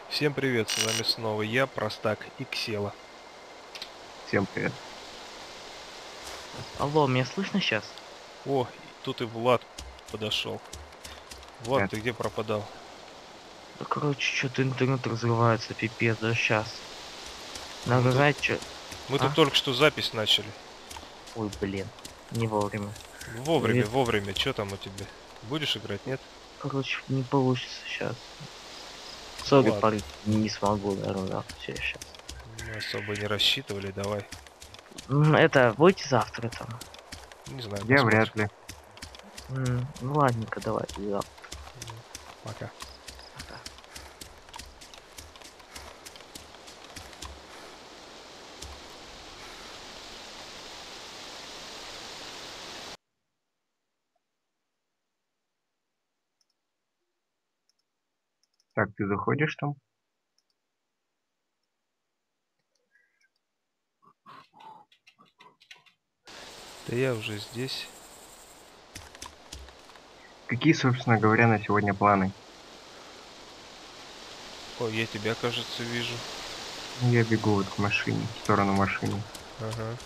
Всем привет, с вами снова я, Простак и Ксела. Всем привет. Алло, меня слышно сейчас? О, тут и Влад подошел. Влад, Привет. ты где пропадал? Да, короче, что-то интернет разрывается, пипец, да сейчас. А мы тут, Награть, что... мы тут А? только что запись начали. Ой, блин, не вовремя. Вовремя, Э, вовремя, что там у тебя? Будешь играть, нет? Короче, не получится сейчас. Ну Сори, ладно, парень, не смогу, наверное, все сейчас. мы особо не рассчитывали, давай. Это, будете завтра там? Не знаю, Я посмотрим. вряд ли. Ну ладненько, давайте завтра. Пока. Пока. Так, ты заходишь там? Да я уже здесь. Какие, собственно говоря, на сегодня планы? О, я тебя, кажется, вижу. Ну, я бегу вот к машине, в сторону машины. Ага.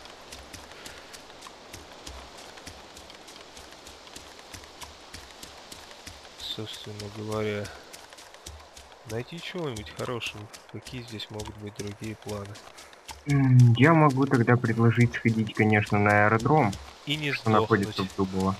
Собственно говоря, найти чего-нибудь хорошего. Какие здесь могут быть другие планы? Я могу тогда предложить сходить, конечно, на аэродром, И не что находится сдохнуть. в Дубово.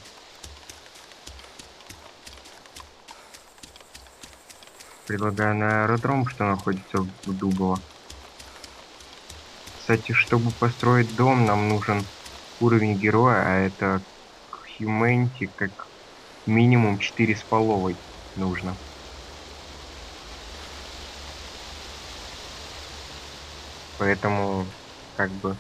Предлагаю на аэродром, что находится в Дубово. Кстати, чтобы построить дом, нам нужен уровень героя, а это к Humanity как минимум 4 с половой нужно. Поэтому, как бы,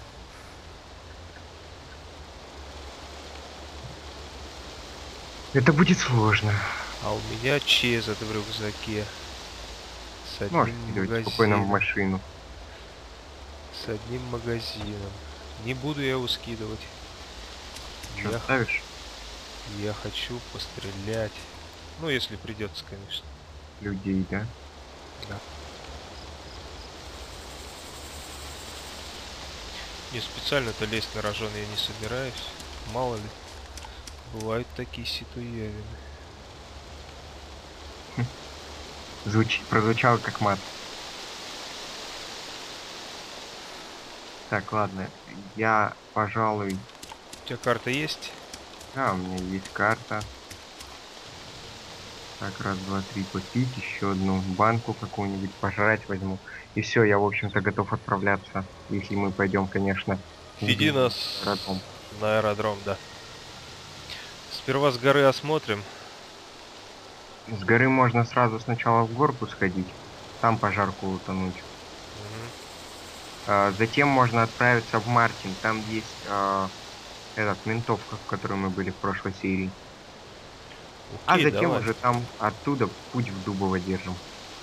это будет сложно. А у меня чезет в рюкзаке с одним Можете скидывать спокойно в магазином. машину. С одним магазином. Не буду я его скидывать. Что, Я, ставишь? я хочу пострелять. Ну, если придется, конечно. Людей, да? Да. Не специально-то лезть на рожон я не собираюсь. Мало ли. Бывают такие ситуевины. Прозвучало как мат. Так, ладно. Я, пожалуй... У тебя карта есть? Да, у меня есть карта. Так, раз, два, три, попить. Еще одну банку какую-нибудь пожрать возьму. И все, я, в общем-то, готов отправляться. Если мы пойдем, конечно, Веди в нас аэродром. на аэродром, да. Сперва с горы осмотрим. С горы можно сразу сначала в горку сходить. Там пожарку утонуть. Мгм. Затем можно отправиться в Мартин. Там есть ментовка, в которой мы были в прошлой серии. А Окей, затем давай. уже там оттуда путь в Дубово держим.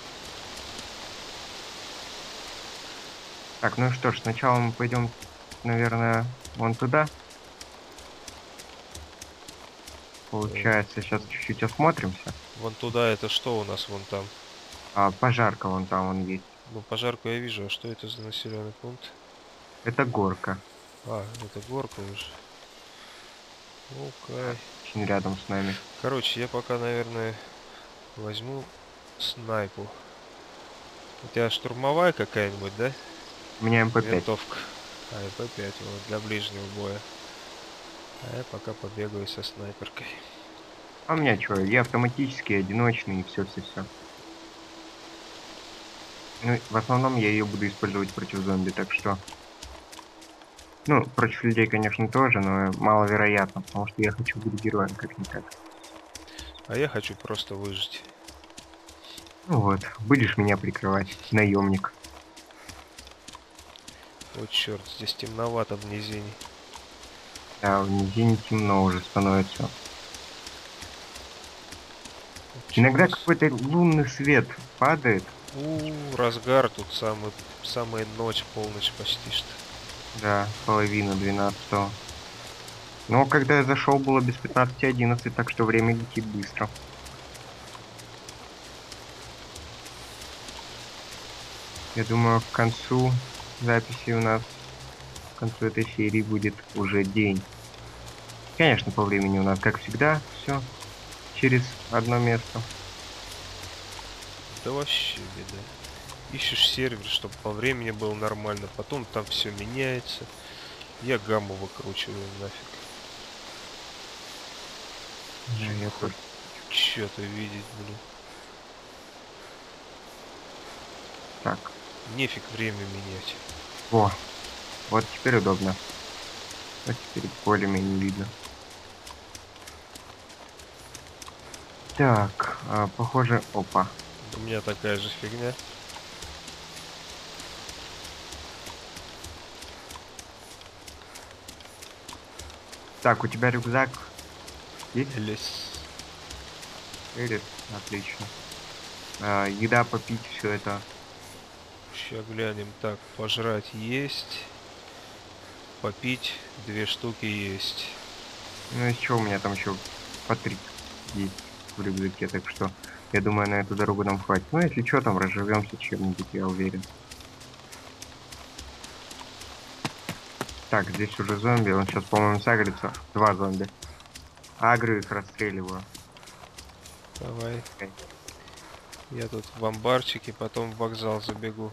Так, ну что ж, сначала мы пойдем, наверное, вон туда. Э, Получается, сейчас чуть-чуть осмотримся. Вон туда, это что у нас вон там? Пожарка вон там вон есть. Ну, пожарку я вижу, а что это за населенный пункт? Это горка. А, это горка уже. Окей. Очень рядом с нами. Короче, я пока, наверное, возьму снайпу. У тебя штурмовая какая-нибудь, да? У меня МП5. Винтовка. А, МП5, вот, для ближнего боя. А я пока побегаю со снайперкой. А у меня что, я автоматический, одиночный и все-все-все. Ну, в основном я ее буду использовать против зомби, так что... Ну, против людей, конечно, тоже, но маловероятно, потому что я хочу быть героем, как-никак. А я хочу просто выжить. Ну вот, будешь меня прикрывать, наемник. О, черт, здесь темновато в низине. Да, в низине темно уже становится. Че у Иногда нас? какой-то лунный свет падает. Разгар тут самая ночь, полночь почти что. Да, половина 12-го. Но когда я зашел, было без 15:11, так что время летит быстро. Я думаю, к концу записи у нас, к концу этой серии будет уже день. Конечно, по времени у нас, как всегда, все через одно место. Да вообще беда. Ищешь сервер, чтобы по времени было нормально, потом там все меняется. Я гамму выкручиваю нафиг. Да, Чтоб я хоть тоже. что-то видеть, блин. Так, Нефиг время менять. во, вот теперь удобно. Вот теперь более-менее видно. Так, похоже, опа. У меня такая же фигня. Так, у тебя рюкзак есть? Лес. Элис? Отлично. Еда, попить, все это. Сейчас глянем. Так, пожрать есть. Попить 2 штуки есть. Ну, из чего у меня там еще по 3 есть в рюкзаке, так что я думаю, на эту дорогу нам хватит. Ну, если что, там разживемся чем-нибудь, я уверен. Так, здесь уже зомби, он сейчас, по-моему, сагрится. 2 зомби. Агры их расстреливаю. Давай. Окей. Я тут в амбарчике, потом в вокзал забегу.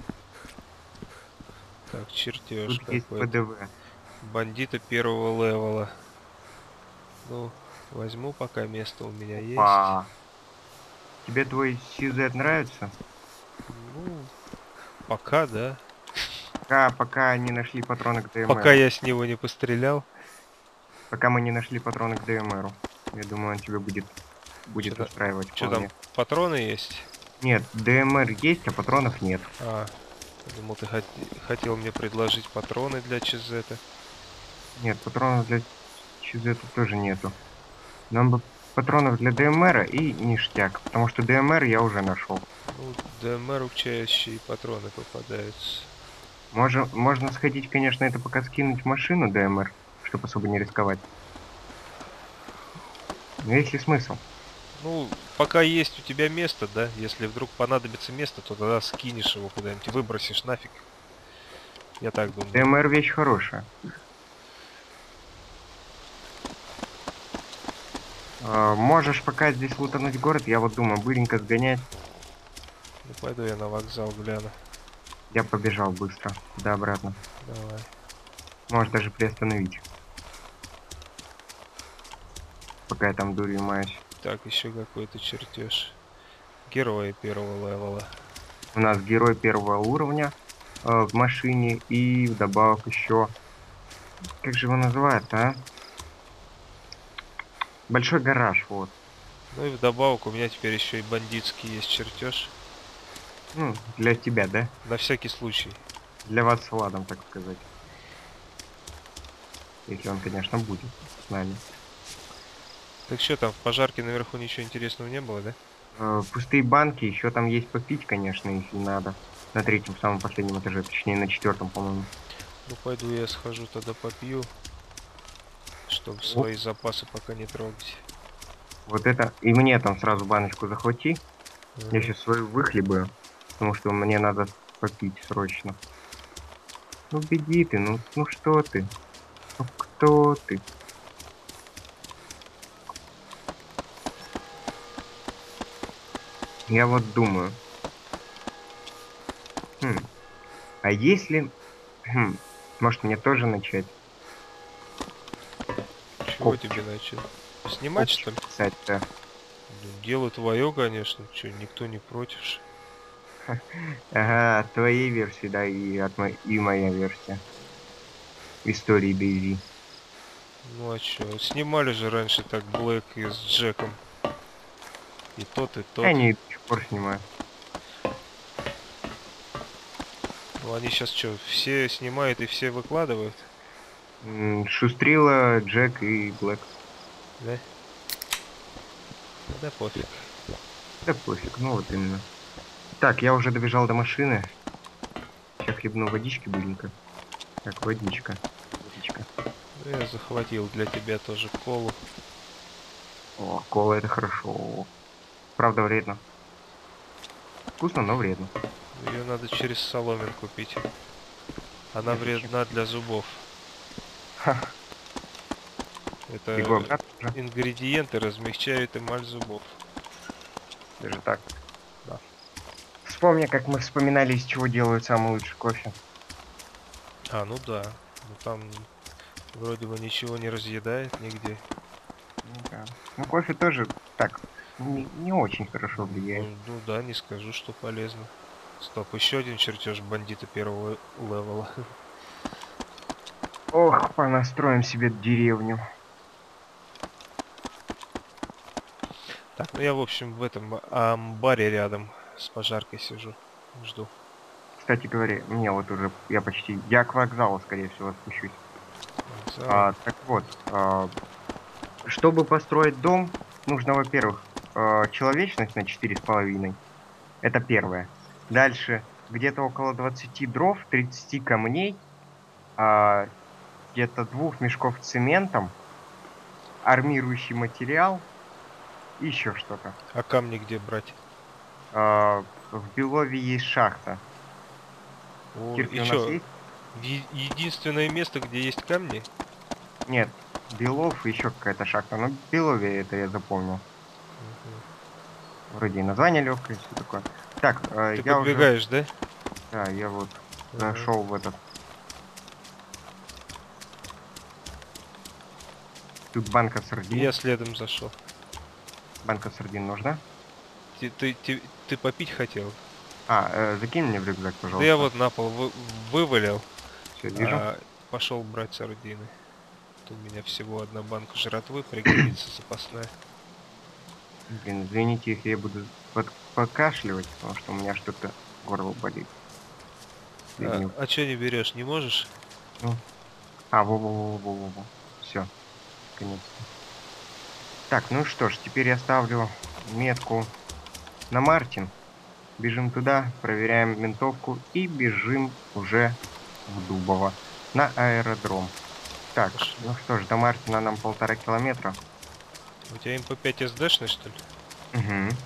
Так, чертеж Тут есть какой-то. ПДВ. Бандита первого левела. Ну, возьму пока место у меня есть. Опа. Тебе твой CZ нравится? Ну, пока, да. Пока не нашли патроны к Пока ДМРу. я с него не пострелял. Пока мы не нашли патроны к ДМРу. Я думаю, он тебя будет Что-то, устраивать что там, вполне. патроны есть? Нет, ДМР есть, а патронов нет. А, я думал, ты хотел мне предложить патроны для ЧЗ-то. Нет, патронов для ЧЗ тоже нету. Нам бы патронов для ДМРа и ништяк, потому что ДМР я уже нашел. Ну, ДМР чаще и патроны попадаются. Можно сходить, конечно, это пока скинуть в машину ДМР, чтобы особо не рисковать. Но есть ли смысл? Ну, пока есть у тебя место, да? Если вдруг понадобится место, то тогда скинешь его куда-нибудь, выбросишь нафиг. Я так думаю. ДМР вещь хорошая. Можешь пока здесь лутануть город, я вот думаю, быренько сгонять. Ну, пойду я на вокзал гляну. Я побежал быстро, туда-обратно. Давай. Можешь даже приостановить, пока я там дурью маюсь. Так, еще какой-то чертеж. Герои первого левела. У нас герой первого уровня в машине и вдобавок еще... Как же его называется, а? Большой гараж, вот. Ну и вдобавок у меня теперь еще и бандитский есть чертеж. Ну, для тебя, да? На всякий случай. Для вас с Владом, так сказать. Если он, конечно, будет с нами. Так что там, в пожарке наверху ничего интересного не было, да? Пустые банки, еще там есть попить, конечно, если надо. На третьем, самом последнем этаже, точнее на четвертом, по-моему. Ну пойду я схожу тогда попью, чтобы О, свои запасы пока не трогать. вот это. И мне там сразу баночку захвати. Я Ага. сейчас свою выхлебаю, потому что мне надо попить срочно. Ну беги ты, ну что ты? Ну кто ты? Я вот думаю. Хм, а если... Хм, может мне тоже начать Чего коп, тебе начал? Снимать копчик что ли? писать, да? Ну, дело твое, конечно. Че, никто не против. Ага, от твоей версии, да, и моя версия. Истории Дейзи. Ну а чё, снимали же раньше так Блэк и с Джеком. И тот, и тот. Они до сих пор снимают. Ну они сейчас что, все снимают и все выкладывают? Шустрила, Джек и Блэк. Да? Да пофиг. Да пофиг, ну вот именно. Так, я уже добежал до машины. Сейчас хлебну водички быренько. Так, водичка. Водичка. Ну, я захватил для тебя тоже колу. О, кола это хорошо. Правда вредно. Вкусно, но вредно. Ее надо через соломинку пить. Она Это вредна для зубов. Ха, Это бегу обратно уже. ингредиенты размягчают эмаль зубов. Даже так. Да. Вспомни, как мы вспоминали, из чего делают самый лучший кофе. А, ну да. Ну там вроде бы ничего не разъедает нигде. Ну да. Ну, кофе тоже так не очень хорошо влияет. Ну да, не скажу, что полезно. Стоп, еще один чертеж бандита первого левела. Ох, понастроим себе деревню. Так, ну я, в общем, в этом амбаре рядом с пожаркой сижу. Жду. Кстати говоря, мне вот уже, я к вокзалу, скорее всего, спущусь. Вокзал. Так вот, чтобы построить дом, нужно, во-первых, человечность на 4,5. Это первое. Дальше, где-то около 20 дров, 30 камней, а, где-то 2 мешков цементом, армирующий материал и еще что-то. А камни где брать? В Белове есть шахта. О, Кирпич и у нас чё? есть? Единственное место, где есть камни? Нет, Белов и еще какая-то шахта. Но Белове это я запомнил. Мгм. Вроде и название легкое, все такое. Так, Ты я уже... подбегаешь, да? Да, я вот Ага. зашел в этот... Тут банка И я сардин. следом зашел. Банка сардин нужна? Ты попить хотел? Закинь мне в рюкзак, Да я пожалуйста. вот на пол вывалил, Все, вижу. пошел брать сардины. Тут у меня всего одна банка жратвы, пригодится запасная. Блин, извините, если я буду покашливать, потому что у меня что-то горло болит. Следнюю. А чё не берешь, не можешь? Ну. Во-во-во-во-во-во. Все, наконец-то. Так, ну что ж, теперь я ставлю метку на Мартин. Бежим туда, проверяем ментовку и бежим уже в Дубово на аэродром. Так, Пошли. ну что ж, до Мартина нам 1,5 километра. У тебя МП5 СДшный, что ли? Угу.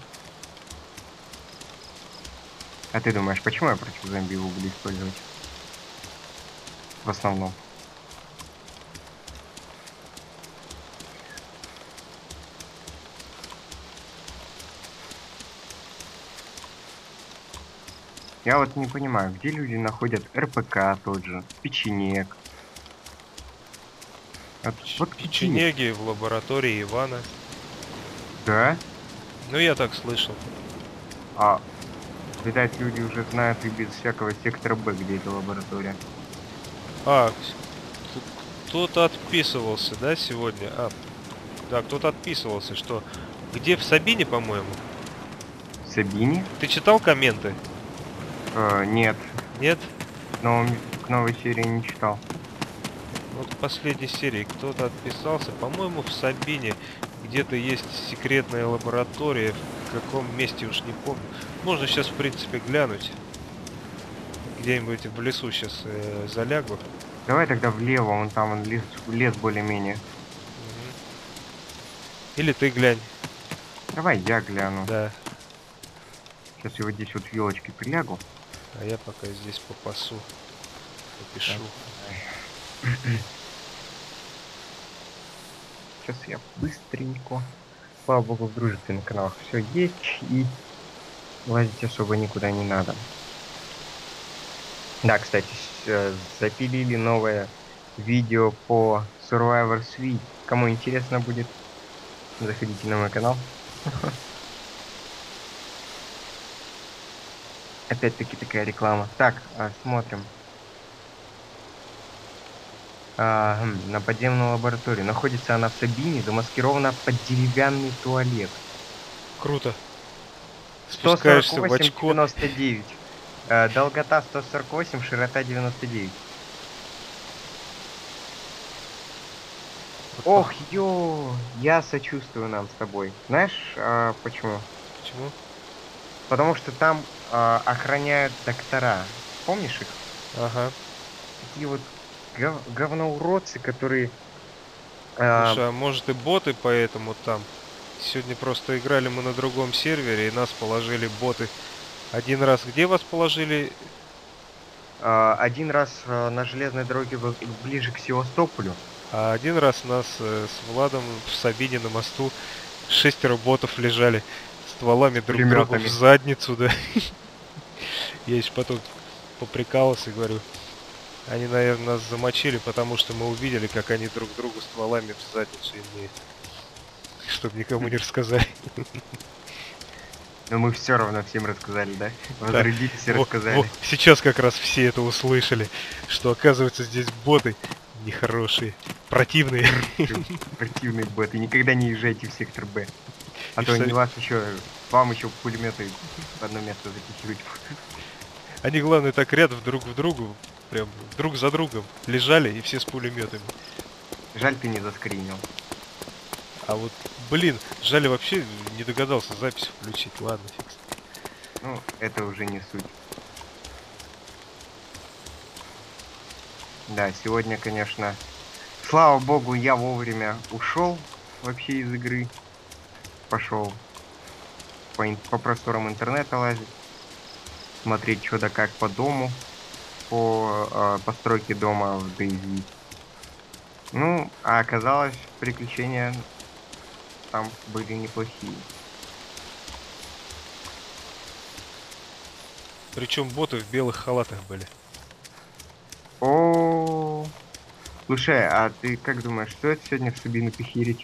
А ты думаешь, почему я против зомби его буду использовать? В основном. Я вот не понимаю, где люди находят РПК тот же, печенек. Вот где? Печенеги в лаборатории Ивана. Да? Ну, я так слышал. А, видать, люди уже знают и без всякого сектора Б, где эта лаборатория. Тут кто-то отписывался, да, сегодня? Да, кто-то отписывался, что... Где? В Сабине, по-моему? Сабини? Ты читал комменты? Нет, Нет? но к новой серии не читал. Вот в последней серии кто-то отписался. По-моему, в Сабине где-то есть секретная лаборатория. В каком месте уж не помню. Можно сейчас, в принципе, глянуть. Где-нибудь в лесу сейчас залягу. Давай тогда влево, вон там он лес более-менее. Мгм. Или ты глянь. Давай я гляну. Да. Сейчас я вот здесь вот елочки прилягу. А я пока здесь попасу. Попишу. Сейчас я быстренько. Слава богу, в дружественных каналах все есть, и лазить особо никуда не надо. Да, кстати, запилили новое видео по Survivor Suite. Кому интересно будет, заходите на мой канал. Опять-таки такая реклама. Так, смотрим. На подземную лабораторию. Находится она в Сабине, замаскирована под деревянный туалет. Круто. Спускаешься в очко. 148,99. Долгота 148, широта 99. Вот Ох, ё, я сочувствую нам с тобой. Знаешь, почему? Почему? Потому что там охраняют доктора. Помнишь их? Ага. Такие вот говноуродцы, которые... Слушай, а может и боты поэтому там? Сегодня просто играли мы на другом сервере, и нас положили боты Один раз где вас положили? Один раз на железной дороге ближе к Севастополю. А один раз нас с Владом в Сабине на мосту 6 ботов лежали стволами друг другу в Пулемётами. задницу, да. Я еще потом поприкалывался и говорю, они, наверное, нас замочили, потому что мы увидели, как они друг другу стволами в задницу имеют. Чтобы никому не рассказали. Но мы все равно всем рассказали, да? Да. Возродились и рассказали. Сейчас как раз все это услышали, что оказывается здесь боты нехорошие, противные. Противный бот. И никогда не езжайте в сектор Б. А И то в они Саби- вас еще, вам еще пулеметы в одно место запихивать. Они, главное, так рядом друг в другу, прям друг за другом лежали, и все с пулеметами. Жаль, ты не заскринил. А вот, блин, жаль, вообще не догадался запись включить. Ладно, фикс. Ну, это уже не суть. Да, сегодня, конечно, слава богу, я вовремя ушел вообще из игры. Пошел по просторам интернета лазить, смотреть что да как по дому, по постройке дома в DayZ. Ну, а оказалось, приключения там были неплохие. Причем боты в белых халатах были. О, слушай, а ты как думаешь, стоит сегодня в Сабину похерить?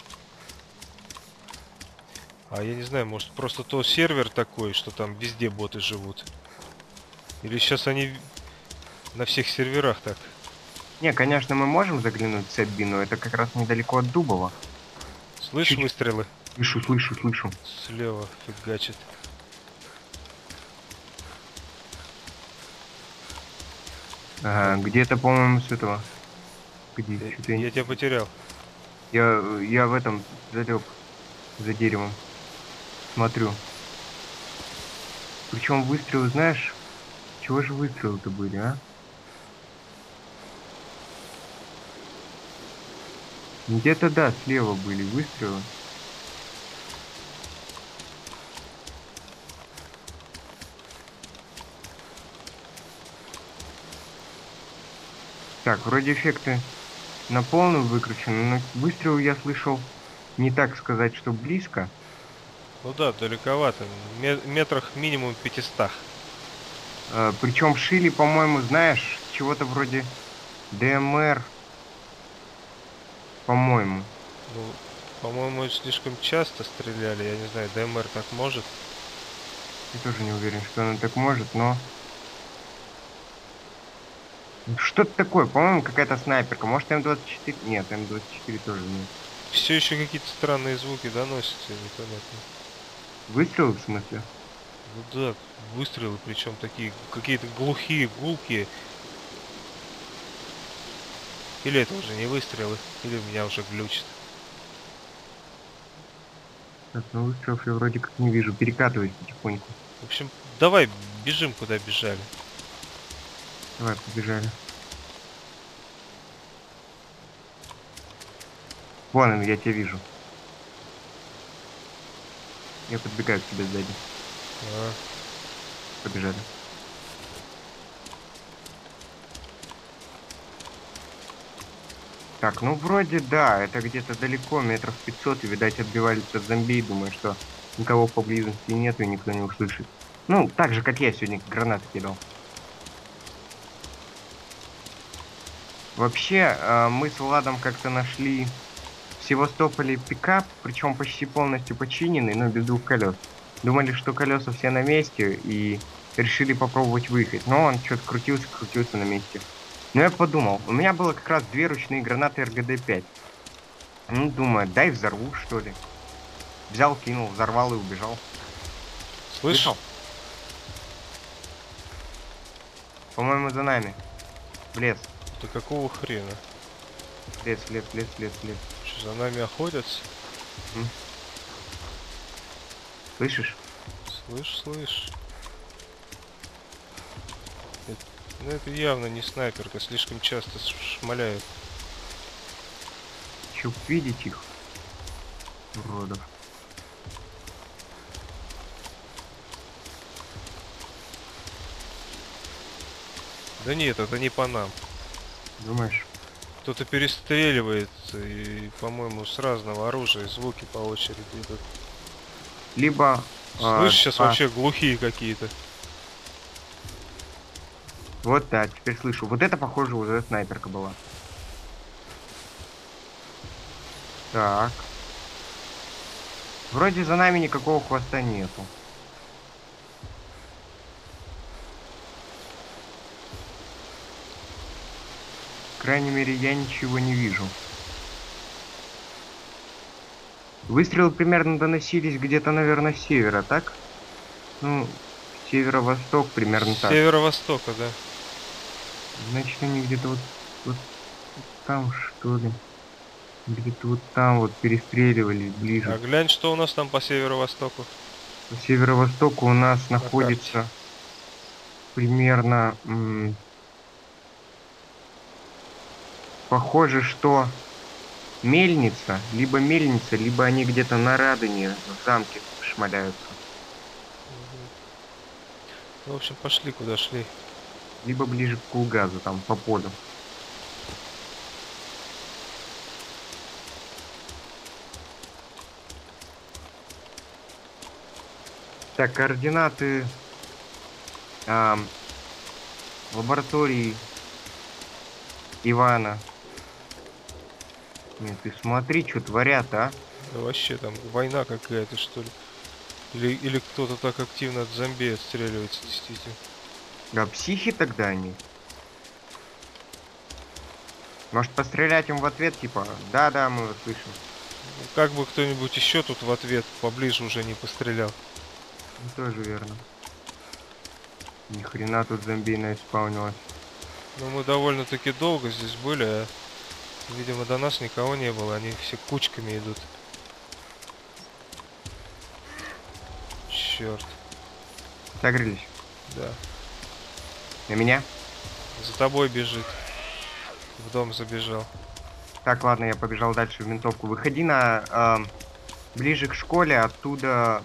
А я не знаю, может просто то сервер такой, что там везде боты живут. Или сейчас они на всех серверах так. Не, конечно, мы можем заглянуть в Сабину, это как раз недалеко от Дубова. Слышь, Чуть- выстрелы? Слышу. Слева фигачит. Ага, где-то, по-моему, с этого. Где? Чё-то Я тебя потерял. я в этом залег за деревом. Смотрю. Причем выстрелы, знаешь, чего же выстрелы-то были, а? Где-то, да, слева были выстрелы. Так, вроде эффекты на полную выкручены, но выстрел я слышал не так сказать, что близко. Ну да, далековато. Метрах минимум 500. Причем шили, по-моему, знаешь, чего-то вроде ДМР, по-моему. Ну, по-моему, слишком часто стреляли. Я не знаю, ДМР так может. Я тоже не уверен, что она так может, но... Что-то такое, по-моему, какая-то снайперка. Может, М24? Нет, М24 тоже нет. Все еще какие-то странные звуки доносятся, непонятно. Выстрелы, в смысле? Ну да, выстрелы, причем такие какие-то глухие, гулкие. Или это уже не выстрелы, или меня уже глючит. Так, ну выстрелов я вроде как не вижу. Перекатываюсь потихоньку. В общем, давай бежим, куда бежали. Давай, побежали. Вон он, я тебя вижу. Я подбегаю к тебе сзади. А, Побежали. Так, ну вроде да, это где-то далеко, метров 500, и, видать, отбивались от зомби, думаю, что никого поблизости нету и никто не услышит. Ну, так же, как я сегодня гранаты кидал. Вообще, мы с Владом как-то нашли в Севастополе пикап, причем почти полностью починенный, но без двух колес. Думали, что колеса все на месте, и решили попробовать выехать, но он что-то крутился на месте. Но я подумал, у меня было как раз две ручные гранаты РГД-5. Ну, думаю, дай взорву, что ли. Взял, кинул, взорвал и убежал. слышь, Слышал? По-моему, за нами. В лес. да какого хрена? Лес. Что, за нами охотятся? Слышишь? Слышь. Ну это явно не снайперка, слишком часто шмаляют. Чтоб видеть их. Уродов. Да нет, это не по нам. Думаешь? Кто-то перестреливает, и, по-моему, с разного оружия звуки по очереди идут. Либо... Слышь, сейчас два. вообще глухие какие-то. Вот, да, теперь слышу. Вот это, похоже, уже снайперка была. Так. Вроде за нами никакого хвоста нету. По крайней мере, я ничего не вижу. Выстрелы примерно доносились где-то, наверное, с севера, так? Ну, северо-восток, примерно С так. северо-востока, да. Значит, они где-то вот там, что ли. Где-то вот там вот перестреливали А ближе. глянь, что у нас там по северо-востоку По северо-востоку у нас на карте. находится примерно... похоже, что мельница, либо они где-то на Радоне в замке шмаляются. Мгм. Ну, в общем, пошли, куда шли. Либо ближе к Кулгазу, там, по полю. Так, координаты ам, лаборатории Ивана. Нет, ты смотри, что творят, а? Да вообще там война какая-то, что ли. Или кто-то так активно от зомби отстреливается, действительно. Да, психи тогда они. Может, пострелять им в ответ, типа, да-да, мы вас слышим. Ну, как бы кто-нибудь еще тут в ответ поближе уже не пострелял. Ну, тоже верно. Ни хрена тут зомби исполнилось. Но мы довольно-таки долго здесь были, а, видимо, до нас никого не было. Они все кучками идут. Черт, Согрелись. да. На меня? За тобой бежит. В дом забежал. Так, ладно, я побежал дальше в ментовку. Выходи ближе к школе, оттуда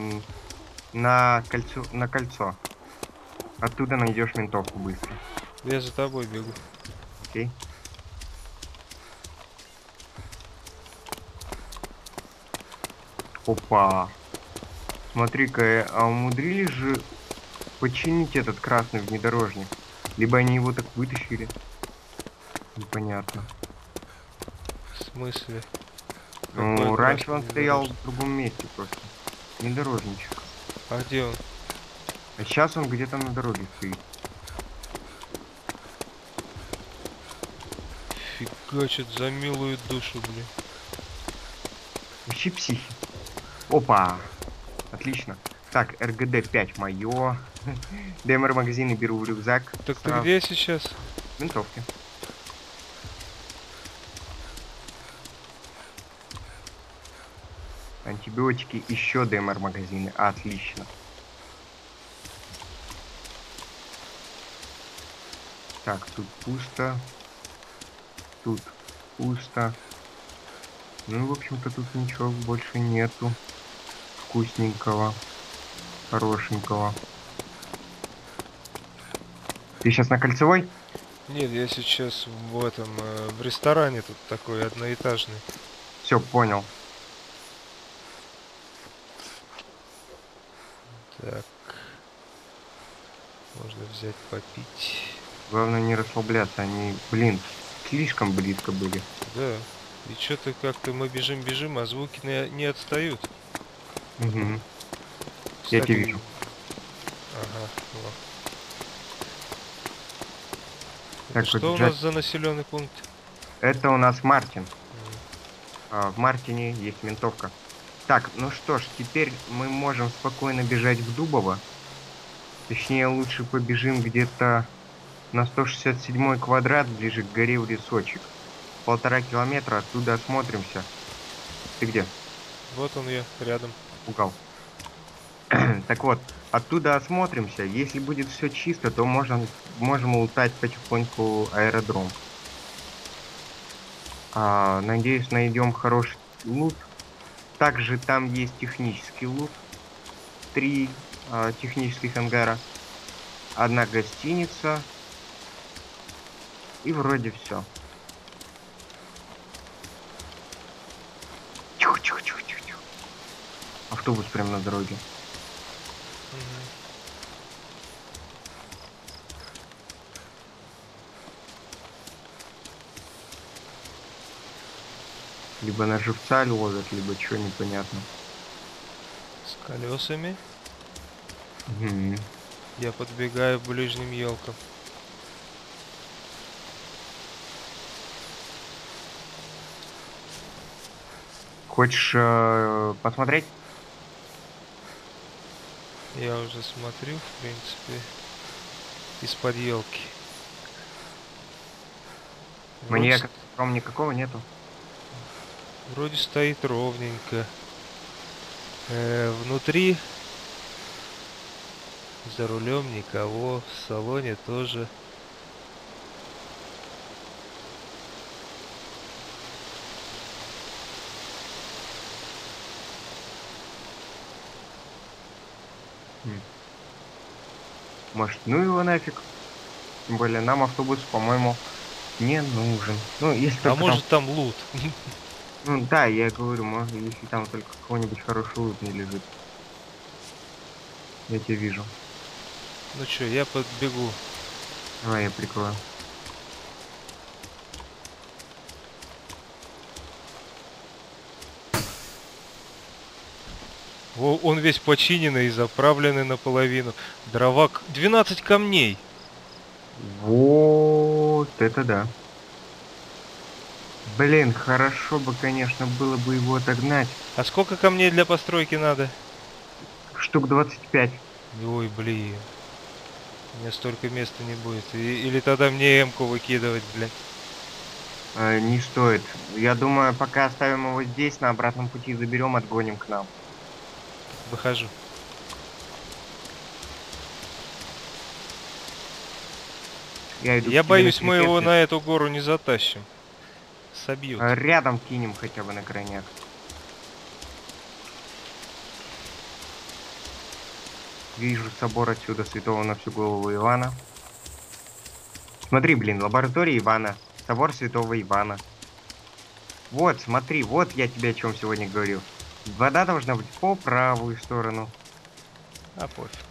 на кольцо. Оттуда найдешь ментовку быстро. Я за тобой бегу. Окей? Опа. Смотри-ка, а умудрились же починить этот красный внедорожник? Либо они его так вытащили? Непонятно. В смысле? Какой Ну, раньше красный он стоял внедорожник? в другом месте просто. Внедорожничек. А где он? А сейчас он где-то на дороге стоит. Фигачит за милую душу, блин. Вообще психи. Опа. Отлично. Так, РГД 5 мое. ДМР магазины беру в рюкзак. Так ты Сразу. где сейчас? Винтовки. Антибиотики, еще ДМР магазины. Отлично. Так, тут пусто. Тут пусто. Ну, в общем-то, тут ничего больше нету. Вкусненького. Хорошенького. Ты сейчас на Кольцевой? Нет, я сейчас в этом, в ресторане тут такой одноэтажный. Все, понял. Так, можно взять попить. Главное не расслабляться. Они, блин, слишком близко были. Да. И что-то как-то мы бежим, а звуки не отстают. Угу. Я Кстати, тебя вижу. ага, вот. Так, Это что у побежать. нас за населенный пункт? Это у нас Мартин. М, В Мартине есть ментовка. Так, ну что ж, теперь мы можем спокойно бежать в Дубово. Точнее, лучше побежим где-то на 167-й квадрат, ближе к горе в лесочек. 1,5 километра, оттуда осмотримся. Ты где? Вот он я, рядом. Пугал. Так вот, оттуда осмотримся. Если будет все чисто, то можем лутать потихоньку аэродром. Надеюсь, найдем хороший лут. Также там есть технический лут. 3 технических ангара. Одна гостиница. И вроде все. Тихо, тихо, тихо, тихо, тихо. Автобус прямо на дороге. Мгм. Либо на живца ловят, либо что непонятно. С колесами. Мгм. Я подбегаю к ближним елкам. Хочешь посмотреть? Я уже смотрю, в принципе, из-под елки. Вроде, Маньяка кроме никакого нету. вроде стоит ровненько. Внутри за рулем никого, в салоне тоже. М. Может, ну его нафиг. Тем более нам автобус, по-моему, не нужен. Ну, если А только там... может там лут? Ну да, я говорю, может, если там только какой-нибудь хороший лут не лежит. Я тебя вижу. Ну чё, я подбегу. Давай я прикрою. Он весь починенный и заправленный наполовину. Дрова... 12 камней! Вот это да. Блин, хорошо бы, конечно, было бы его отогнать. А сколько камней для постройки надо? Штук 25. Ой, блин. У меня столько места не будет. Или тогда мне эмку выкидывать, блин. Не стоит. Я думаю, пока оставим его здесь, на обратном пути заберем, отгоним к нам. Выхожу. Я иду Я к тебе на боюсь, мы его крепеж. на эту гору не затащим. Собьют. Рядом кинем хотя бы на крайняк. Вижу собор отсюда святого на всю голову Ивана. Смотри, блин, лаборатория Ивана. Собор святого Ивана. Вот, смотри, вот я тебе о чем сегодня говорил. Вода должна быть по правую сторону. А пофиг.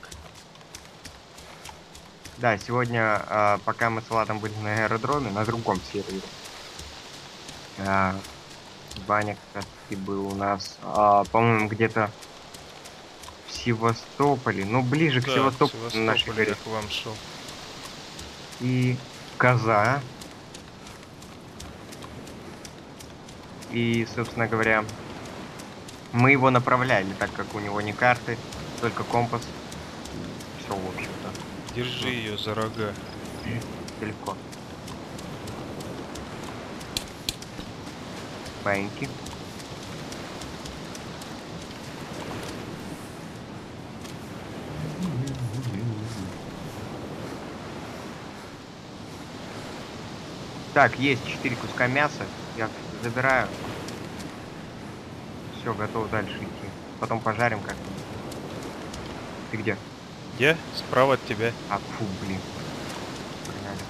Да, сегодня, пока мы с Владом были на аэродроме, на другом сервере, а, Ваня как раз таки был у нас, по-моему, где-то в Севастополе, ну, ближе к Да, в Севастополю на нашей Севастополе я горе. к вам шел. И коза, и, собственно говоря, мы его направляли, так как у него не карты, только компас. Все, в общем-то. Держи Ну, ее за рога. легко. Баиньки. Так, есть 4 куска мяса. Я забираю. Все, готов дальше идти. Потом пожарим как-нибудь. Ты где? Я справа от тебя. А, фу, блин. Погнали.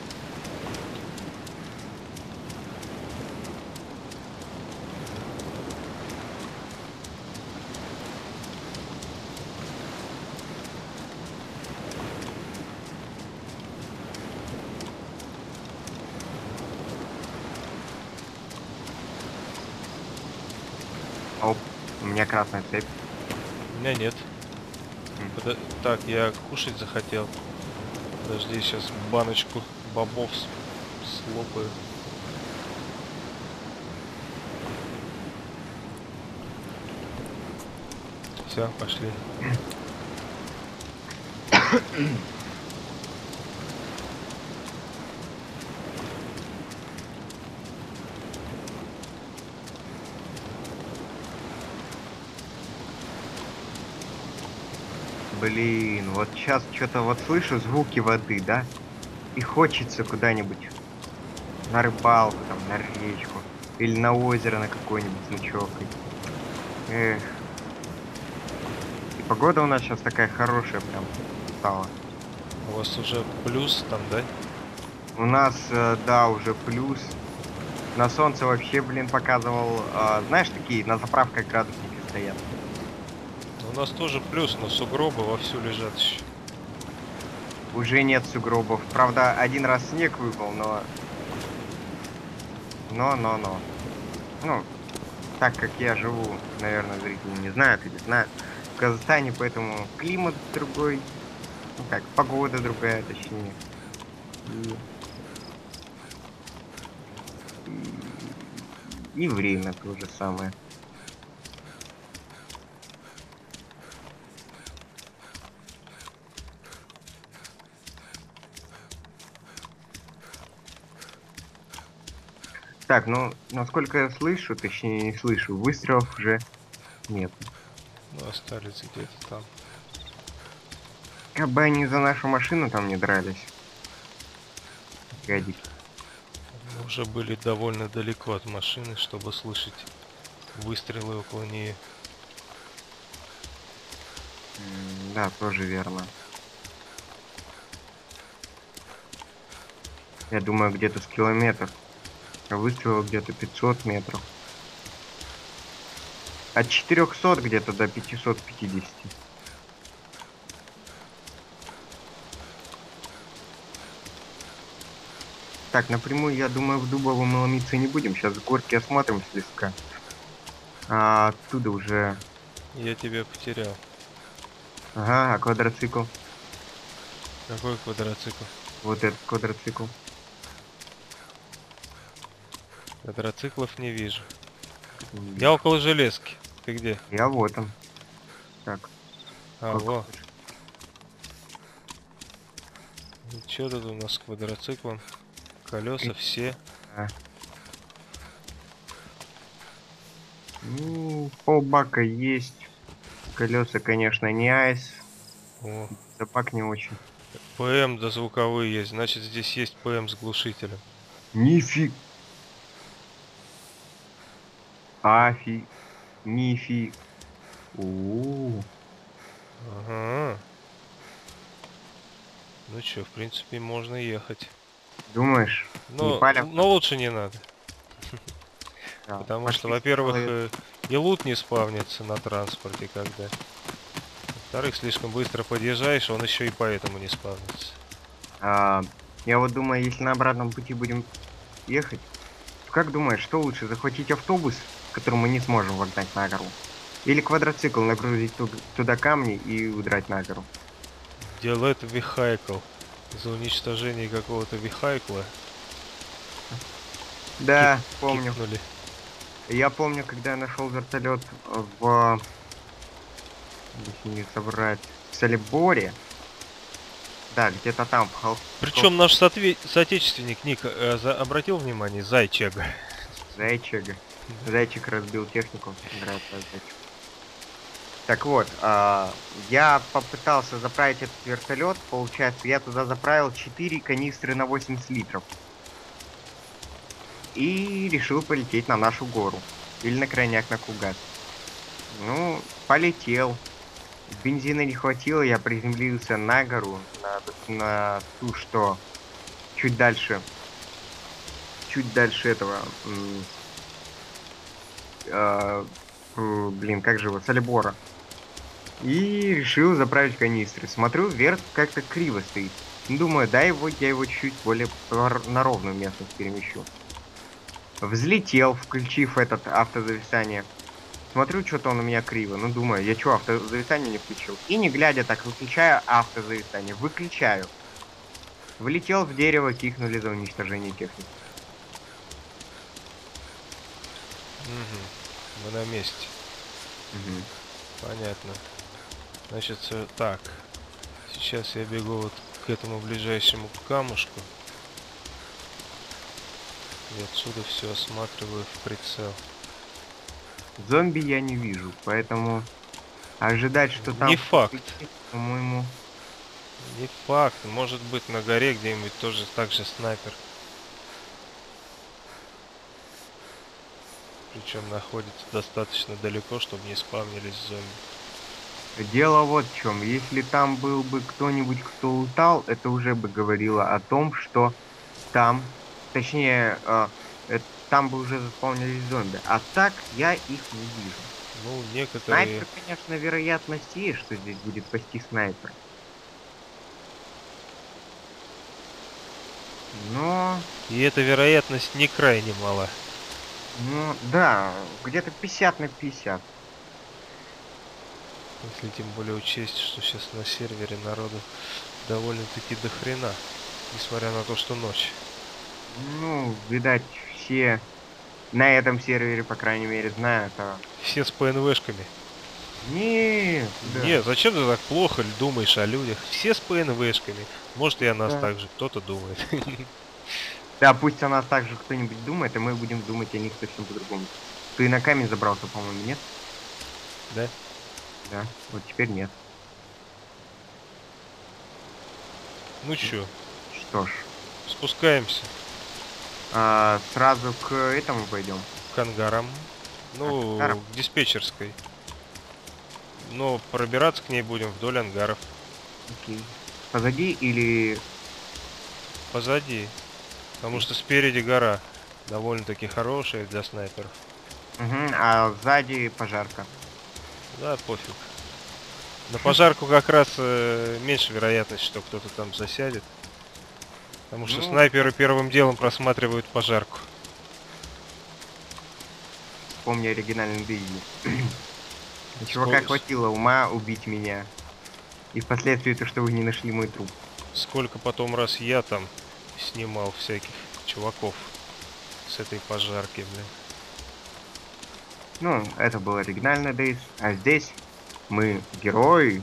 Оп, у меня красная цепь. У меня нет. М. Так, я кушать захотел. Подожди, сейчас баночку бобов слопаю. Все, пошли. Блин, вот сейчас что-то вот слышу звуки воды, да? И хочется куда-нибудь на рыбалку, там, на речку. Или на озеро на какой-нибудь с ночевкой. Эх. И погода у нас сейчас такая хорошая прям стала. У вас уже плюс там, да? У нас, да, уже плюс. На солнце вообще, блин, показывал, знаешь, такие на заправках градусники стоят. У нас тоже плюс, но сугробы вовсю лежат еще. Уже нет сугробов. Правда, один раз снег выпал, но. Ну, так как я живу, наверное, зрители не знают или знают, в Казахстане, поэтому климат другой, ну как, погода другая, точнее. И, и время то же самое. Так, ну, насколько я слышу, точнее не слышу, выстрелов уже нет. Ну, остались где-то там. Как бы они за нашу машину там не дрались. Гадики. Мы уже были довольно далеко от машины, чтобы слышать выстрелы около нее. Да, тоже верно. Я думаю, где-то с километров. А выстрелов где-то 500 метров. От 400 где-то до 550. Так, напрямую, я думаю, в Дубово мы ломиться не будем. Сейчас с горки осмотрим слегка. А оттуда уже... Я тебя потерял. Ага, а квадроцикл? Какой квадроцикл? Вот этот квадроцикл. Квадроциклов не вижу. М, Я около железки. Ты где? Я вот он. Так, А, сколько? во. Что тут у нас с квадроциклом? Колеса все. А. Ну, полбака есть. Колеса, конечно, не айс. О, Запак не очень. ПМ дозвуковые есть. Значит, здесь есть ПМ с глушителем. Нифи... Афи... Нифи... У. Ага. Ну чё, в принципе, можно ехать. Думаешь, не палим? Но лучше не надо. Да. Потому что, Пошли во-первых, сначала и лут не спавнится на транспорте когда. Во-вторых, слишком быстро подъезжаешь, он еще и поэтому не спавнится. А, я вот думаю, если на обратном пути будем ехать, то как думаешь, что лучше, захватить автобус, который мы не сможем вогнать на гору? Или квадроцикл, нагрузить туда камни и удрать на гору? Делает вехайкл. За уничтожение какого-то вехайкла Да, помню. кикнули. Я помню, когда я нашел вертолет в... Если не соврать, в Солиборе. Да, где-то там, в Причем наш соотечественник Ник обратил внимание, Зайчег. Зайчик. Зайчик разбил технику. Играет по зайчику. Так вот, я попытался заправить этот вертолет. Получается, я туда заправил 4 канистры на 80 литров. И решил полететь на нашу гору. Или на крайняк на Кугат. Ну, полетел. Бензина не хватило, я приземлился на гору. На ту, что чуть дальше. Чуть дальше этого. Блин, как же его? Солибора. И решил заправить канистры. Смотрю, вверх как-то криво стоит. Думаю, я его чуть более на ровную местность перемещу. Взлетел, включив этот автозависание. Смотрю, что-то он у меня криво. Ну, думаю, я что, автозависание не включил? И не глядя так, выключаю автозависание. Выключаю. Влетел в дерево, кикнули за уничтожение техники. Угу. Мы на месте. Угу. Понятно. Значит, так. Сейчас я бегу вот к этому ближайшему камушку. И отсюда все осматриваю в прицел. Зомби я не вижу, поэтому ожидать, что там... Не факт. По-моему... Не факт. Может быть, на горе где-нибудь тоже так же снайпер. Причем находится достаточно далеко, чтобы не спавнились зомби. Дело вот в чем. Если там был бы кто-нибудь, кто лутал, это уже бы говорило о том, что там. Точнее, там бы уже заспавнились зомби. А так я их не вижу. Ну, некоторые... Снайпер, конечно, вероятность есть, что здесь будет спасти снайпер. Но, И эта вероятность не крайне мала. ну, да, где-то 50 на 50. Если тем более учесть, что сейчас на сервере народу довольно-таки до хрена. Несмотря на то, что ночь. Ну, видать, все на этом сервере, по крайней мере, знают. Все с ПНВшками. Не, Не, да, зачем ты так плохо думаешь о людях? Все с ПНВшками. Может и о нас да. так же, кто-то думает. Да, пусть о нас так же кто-нибудь думает, а мы будем думать о них совсем по-другому. Ты на камень забрался, по-моему, нет? Да? Да, вот теперь нет. Ну чё, Что ж, спускаемся сразу к этому пойдем. к ангарам. Даром. Ну, к диспетчерской. Но пробираться к ней будем вдоль ангаров. Окей. Позади или... Позади. Потому что спереди гора. Довольно-таки хорошая для снайперов. Угу, а сзади пожарка. Да, пофиг. На пожарку как раз меньше вероятность, что кто-то там засядет. Потому что Ну, снайперы первым делом просматривают пожарку. помни оригинальном видео. У чувака хватило ума убить меня. И впоследствии то, что вы не нашли мой труп. Сколько потом раз я там снимал всяких чуваков с этой пожарки, блин. Ну, это был оригинальный Дейс. А здесь мы герои.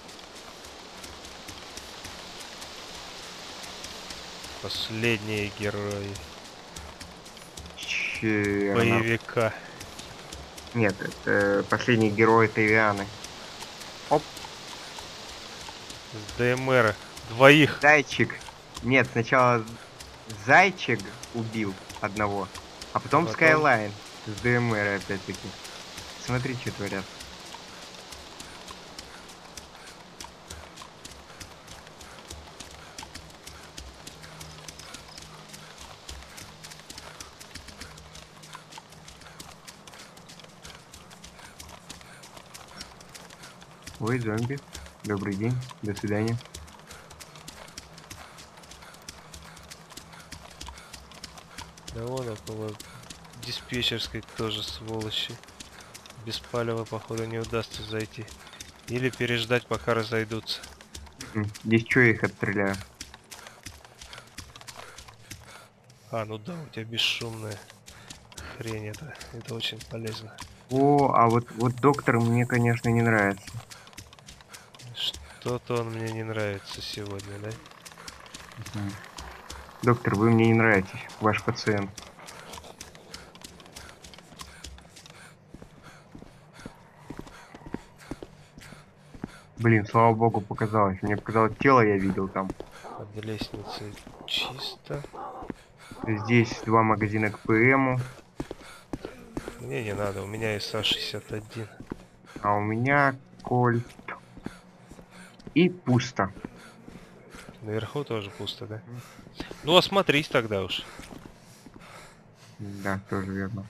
Последние герои Черно. боевика. Нет, это последний герой Тевианы. Оп, С ДМР. Двоих. зайчик. Нет, сначала зайчик убил одного, а потом Потом- Скайлайн с ДМР опять-таки. Смотри, что творят. Ой, зомби. Добрый день. До свидания. Да вон около диспетчерской тоже сволочи. Без палева, походу, не удастся зайти. Или переждать, пока разойдутся. Здесь что я их отстреляю? А, ну да, у тебя бесшумная хрень это. Это очень полезно. О, а вот доктор мне, конечно, не нравится. Что-то он мне не нравится сегодня, да? Мгм. Доктор, вы мне не нравитесь, ваш пациент. Блин, слава богу, показалось. Мне показалось, тело я видел там. Под лестницей чисто. Здесь 2 магазина к ПМу, Мне не надо, у меня ИСа-61. а у меня кольт. И пусто. Наверху тоже пусто, да? Ну, осмотрись тогда уж. Да, тоже верно.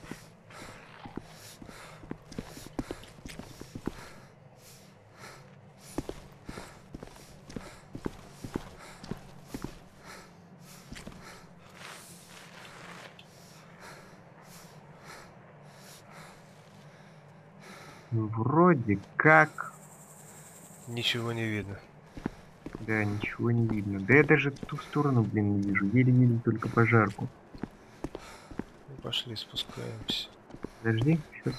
Вроде как... Ничего не видно. Да, ничего не видно. Да я даже ту сторону, блин, не вижу. Еле-еле только пожарку. Ну, пошли, спускаемся. Подожди, сейчас.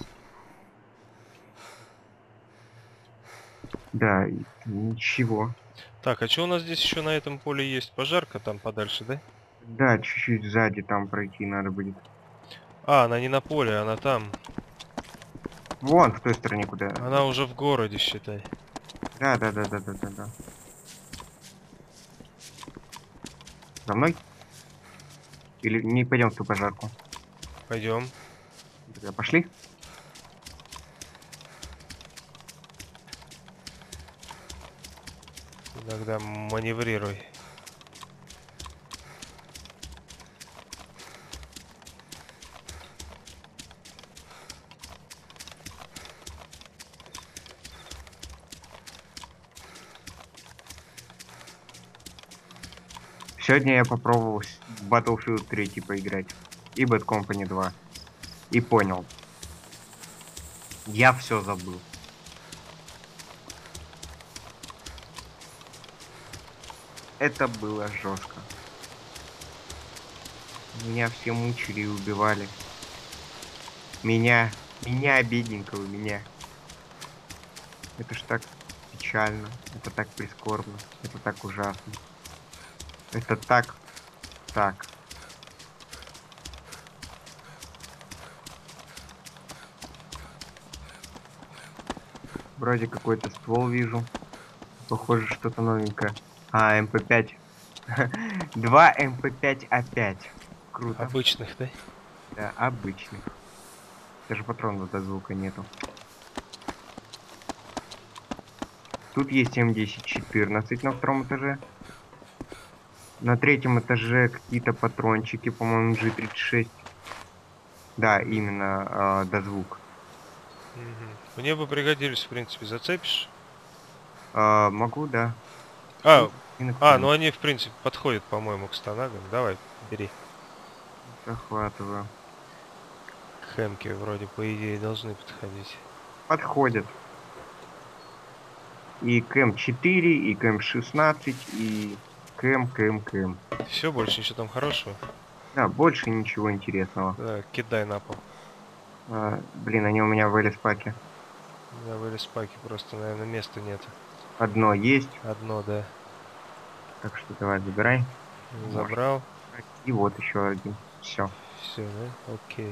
Да, ничего. Так, а что у нас здесь еще на этом поле есть? Пожарка там подальше, да? Да, чуть-чуть сзади там пройти надо будет. А, она не на поле, она там. Вон, в той стороне, куда. Она уже в городе, считай. Да, да, да, да, да, да, да. За мной? Или не пойдем в ту пожарку? Пойдем. Тогда пошли. Иногда маневрируй. Сегодня я попробовал в Battlefield 3 поиграть. И Bad Company 2. И понял. Я все забыл. Это было жестко. Меня все мучили и убивали. Меня бедненького, меня. Это ж так печально. Это так прискорбно. Это так ужасно. Это так. Вроде какой-то ствол вижу. Похоже, что-то новенькое. А, МП5. Два МП5 опять. Круто. Обычных, да? Да, обычных. Даже патронов до звука нету. Тут есть М1014 на втором этаже. На третьем этаже какие-то патрончики, по-моему, G36. Да, именно дозвук. Мгм. Мне бы пригодились, в принципе, зацепишь? Могу, да. А, И на ну они, в принципе, подходят, по-моему, к станагам. Давай, бери. захватываю. Хэмки вроде, по идее, должны подходить. Подходят. И КМ-4, и КМ-16, и КМ. Все, больше ничего там хорошего? Да, больше ничего интересного. Да, кидай на пол. Блин, они у меня в элис-паке. У меня вылез паки, просто, наверное, места нет. Одно есть, Одно, да. так что давай забирай. Можешь. Забрал. И вот еще один. Все. Все, да? Окей.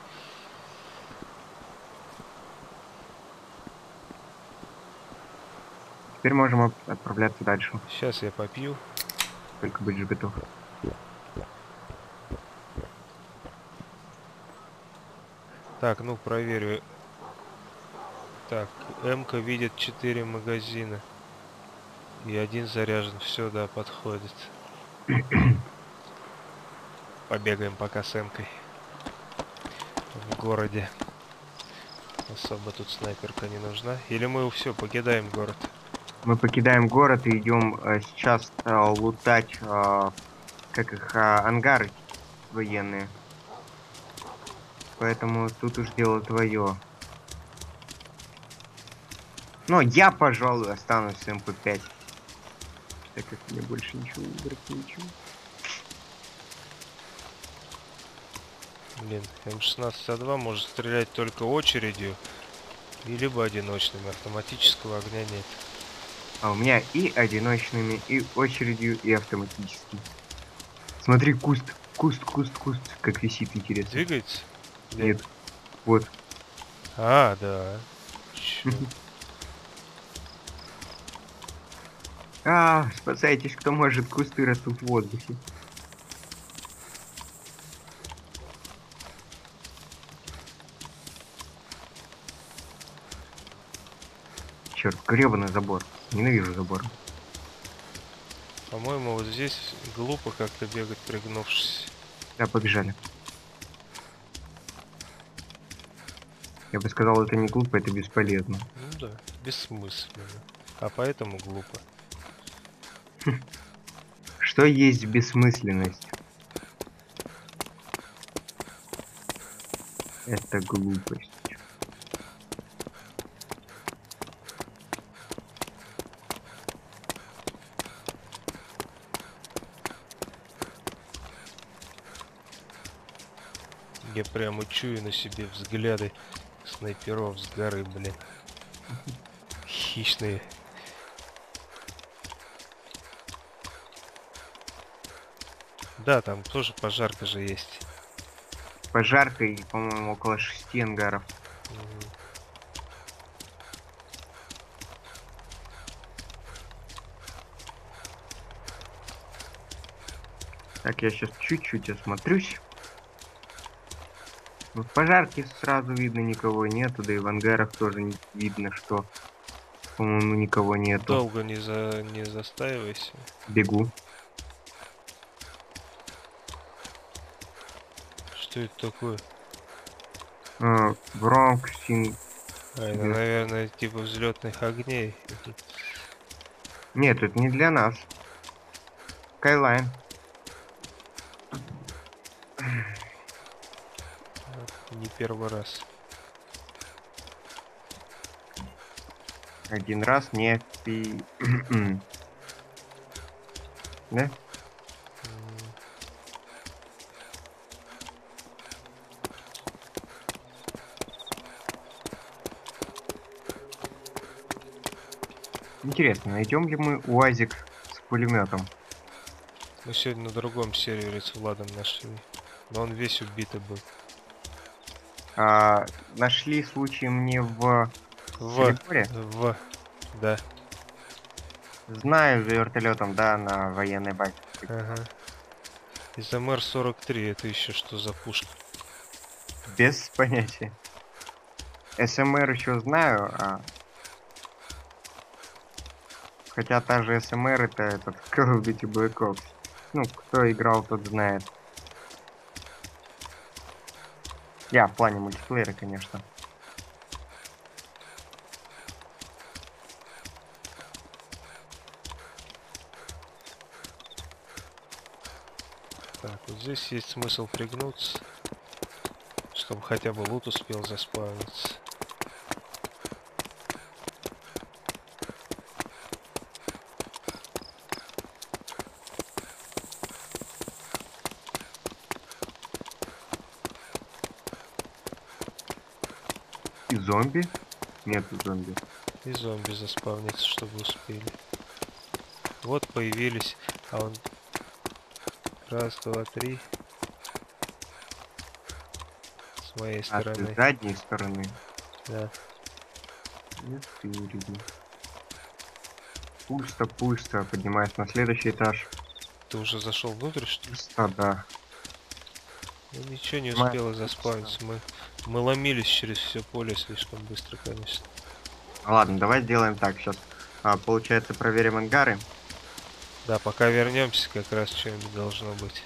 Теперь можем отправляться дальше. Сейчас я попью. Только будешь готов. Так, ну проверю. Так, М-ка видит 4 магазина. И один заряжен. Все, да, подходит. Побегаем пока с М-кой. В городе. Особо тут снайперка не нужна. Или мы все, покидаем город? Мы покидаем город и идем сейчас лутать, как их, ангары военные. Поэтому тут уж дело твое. Но я, пожалуй, останусь с МП5. Так как мне больше ничего выбрать нечего. Блин, М16А2 может стрелять только очередью. И либо одиночными. Автоматического огня нет. А у меня и одиночными, и очередью, и автоматически. Смотри, куст, как висит, интересно. Двигается? Нет, вот. А, да. Чё? Спасайтесь, кто может, кусты растут в воздухе. Черт, гребаный забор. Ненавижу забор. По-моему, вот здесь глупо как-то бегать, пригнувшись. Да, побежали. Я бы сказал, это не глупо, это бесполезно. Ну да, бессмысленно. А поэтому глупо. Что есть бессмысленность? Это глупость. Я прямо чую на себе взгляды снайперов с горы, блин. Хищные. Да, там тоже пожарка же есть. Пожарка и, по-моему, около 6 ангаров. Мгм. Так, я сейчас чуть-чуть осмотрюсь. Ну, в пожарке сразу видно никого нету, да и в ангарах тоже не видно, что, по-моему, никого нету. Долго не застаивайся. Бегу. Что это такое? Бронксин. А, это, Да. наверное, типа взлетных огней. Нет, это не для нас. Скайлайн. Не первый раз. Один раз не Да? М, Интересно, найдем ли мы УАЗик с пулеметом? Мы сегодня на другом сервере с Владом нашли. Но он весь убитый был. Нашли случаем не в В. Солиборе? Да. Знаю, за вертолетом, да, на военной базе. Ага. Из МР-43 это еще что за пушка? Без понятия. СМР еще знаю, хотя та же СМР это этот Call of Duty Black Ops. Ну, кто играл, тот знает. Я в плане мультиплеера, конечно. Так, вот здесь есть смысл пригнуться, чтобы хотя бы лут успел заспавниться. И зомби? Нету зомби. И зомби заспавниться, чтобы успели. Вот появились. А он... Раз, два, три. С моей А с стороны. задней стороны. Да. Нет, впереди. Пусто, пусто. Поднимаюсь на следующий этаж. Ты уже зашел внутрь, что ли? Пусто, да. Ну, ничего не Понимаю, успело пусто. заспавниться. Мы ломились через все поле слишком быстро, конечно. Ладно, давай сделаем так сейчас. Получается, проверим ангары. Да, пока вернемся, как раз что-нибудь должно быть.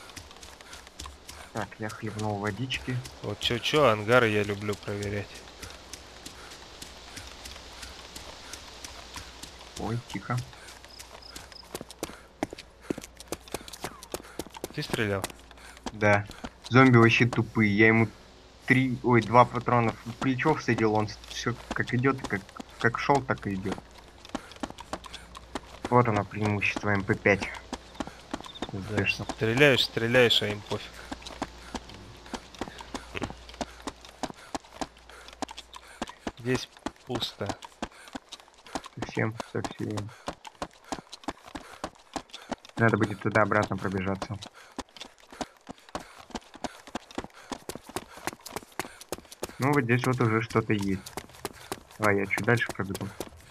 Так, я хлебнул водички. Вот чё, ангары я люблю проверять. Ой, тихо. Ты стрелял? Да. Зомби вообще тупые. Я ему два патрона в плечо всадил, он все как идет, как шел, так и идет. Вот оно преимущество МП5. Да, стреляешь, а им пофиг. Здесь пусто. Совсем. Надо будет туда-обратно пробежаться. Ну вот здесь вот уже что-то есть. Давай, я чуть дальше пробегу.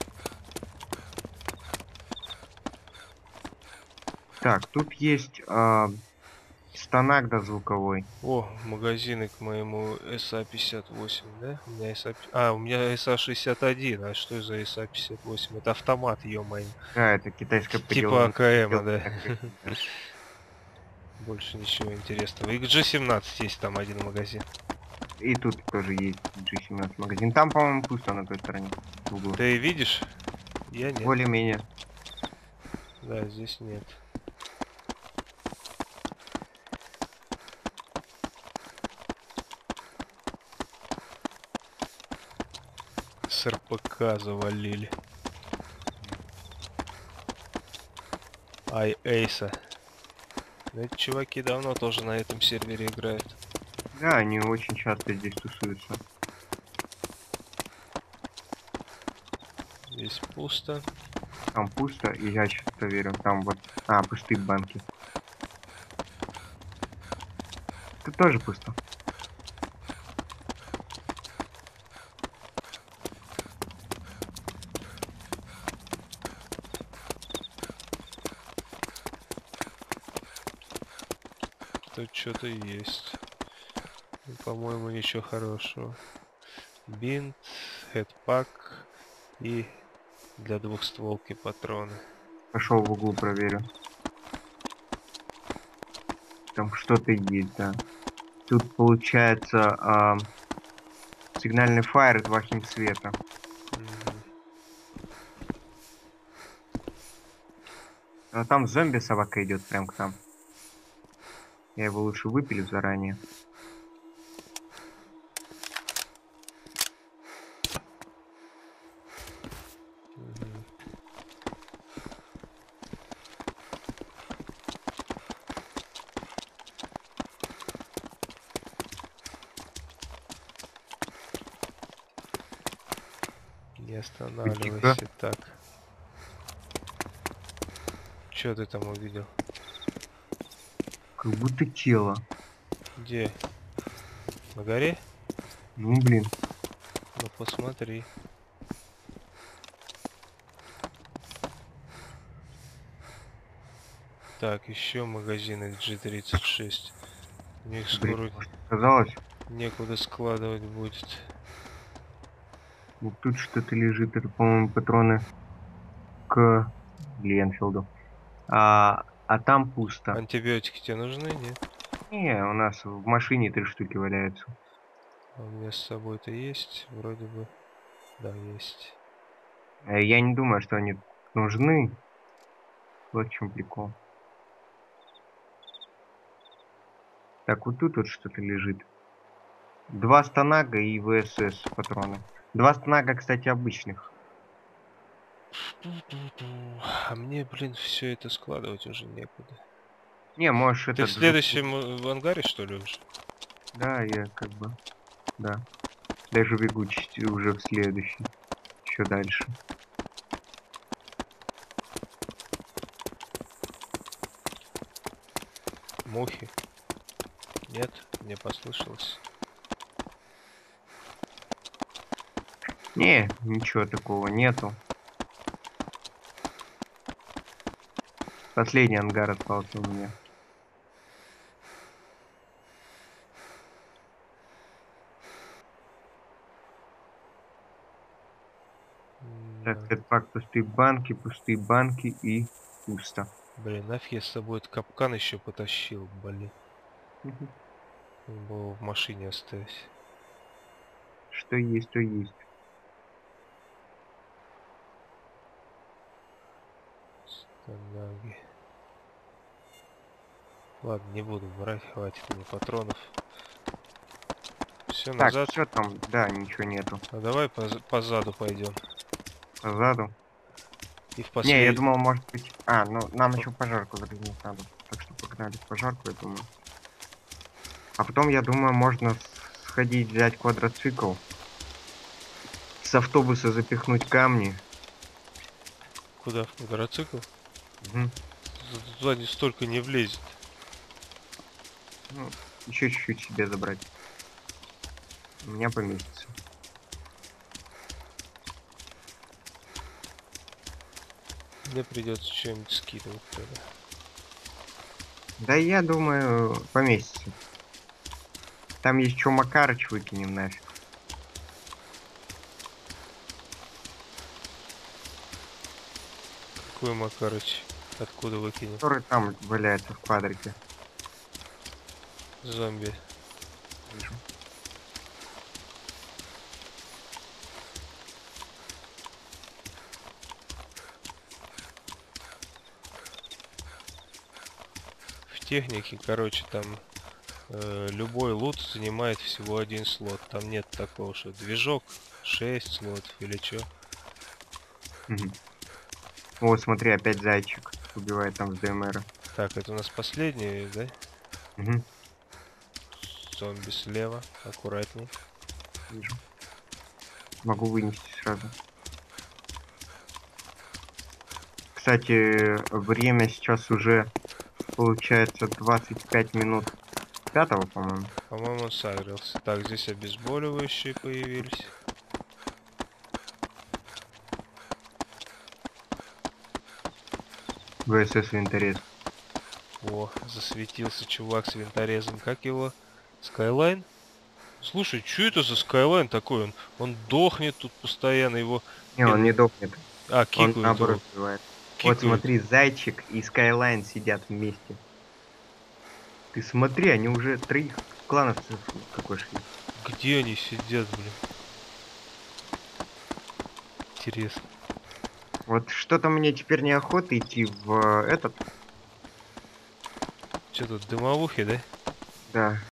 Так, тут есть станок дозвуковой. О, магазины к моему СА-58, да? У меня у меня СА-61. А что за СА-58? Это автомат, ё-моё. Да, это китайская Типа поделка. АКМ, да. Больше ничего интересного. И к G17 есть там один магазин. И тут тоже есть G17 магазин. Там, по-моему, пусто на той стороне. В углу. Ты видишь? Я нет. Более-менее. Да, здесь нет. С РПК завалили. Ай, Эйса. Ну, эти чуваки давно тоже на этом сервере играют. Да, они очень часто здесь тусуются. Здесь пусто. Там пусто, и я сейчас проверю. Там вот... пустые банки. Тут тоже пусто. Тут что-то есть. Ну, по-моему, ничего хорошего. Бинт, хедпак и для двухстволки патроны. Пошел в углу проверю. Там что-то есть, да. Тут получается сигнальный фаер, 2 химцвета. Мгм. А там зомби собака идет прям к нам. Я его лучше выпилю заранее. Мгм. Не останавливайся. Так. Что ты там увидел? Как будто тело. Где? На горе? Ну, блин. Ну посмотри. Так, еще магазины G36. У них Блин, скоро может, казалось, некуда складывать будет. вот тут что-то лежит. Это, по-моему, патроны к Ленфилду. А там пусто. Антибиотики тебе нужны? Нет? Не, у нас в машине 3 штуки валяются. А у меня с собой-то есть? Вроде бы. Да, есть. Я не думаю, что они нужны. Вот в чем прикол. Так, вот тут вот что-то лежит. 2 станага и ВСС патроны. 2 станага, кстати, обычных. А мне, блин, все это складывать уже некуда. Не, можешь Ты это... в следующем в ангаре, что ли, уже? Да, я как бы... Да. Даже бегу уже в следующий. Еще дальше. Мухи? Нет? Мне послышалось. Не, ничего такого нету. Последний ангар остался у меня. Так, Да. пак, пустые банки и пусто. Блин, нафиг я с собой этот капкан еще потащил, блин. Мгм. Надо было в машине оставить. Что есть, то есть. Станаги. Ладно, не буду брать, хватит мне патронов. Все Так, назад. все там, да, ничего нету. А давай по заду пойдем. Позаду. И в Не, я послед... думал, может быть... А, ну, нам еще пожарку загрузить надо. Так что погнали в пожарку, я думаю. А потом, я думаю, можно сходить взять квадроцикл. С автобуса запихнуть камни. Куда? В квадроцикл? Мгм. Туда не столько не влезет. Ну, еще чуть-чуть себе забрать. У меня поместится. Мне придется что-нибудь скидывать тогда. Да я думаю, поместится. Там есть что Макарыч выкинем нафиг. Какой Макарыч? Откуда выкинем? Который там валяется в квадрике. Зомби. Вижу. В технике, короче, там любой лут занимает всего один слот. Там нет такого, что движок 6 слотов или что. Мгм. Вот, смотри, опять зайчик убивает там с ДМР. Так, это у нас последний, да? Угу, Зомби слева. Аккуратней. вижу. Могу вынести сразу. Кстати, время сейчас уже получается 25 минут 5, по-моему. По-моему, он сагрился. Так, здесь обезболивающие появились. ВСС винторез. О, засветился чувак с винторезом. Как его? Скайлайн? Слушай, что это за Скайлайн такой? Он дохнет тут постоянно, его... Не, он не дохнет. А, Он кикают его. наоборот убивает. Вот Кикают. смотри, зайчик и Скайлайн сидят вместе. Ты смотри, они уже 3 клановцев какой шли. Где они сидят, блин? Интересно. Вот что-то мне теперь неохота идти в этот. Что тут, дымовухи, да? Да.